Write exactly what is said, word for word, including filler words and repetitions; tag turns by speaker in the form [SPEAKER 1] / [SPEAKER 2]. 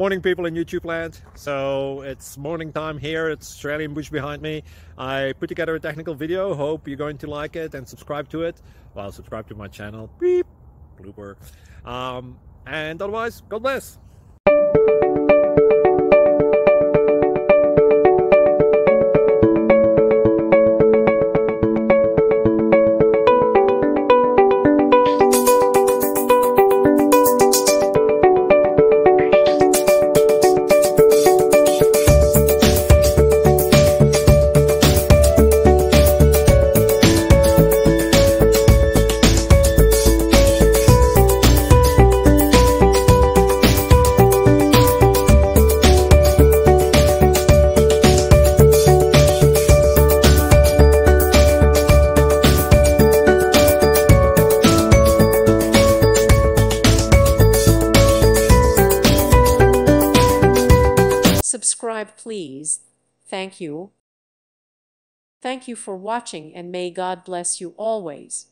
[SPEAKER 1] Morning, people in YouTube land. So it's morning time here. It's Australian bush behind me. I put together a technical video. Hope you're going to like it and subscribe to it. Well, subscribe to my channel. Beep. Blooper. Um, and otherwise, God bless.
[SPEAKER 2] Subscribe, please. Thank you. Thank you for watching, and may God bless you always.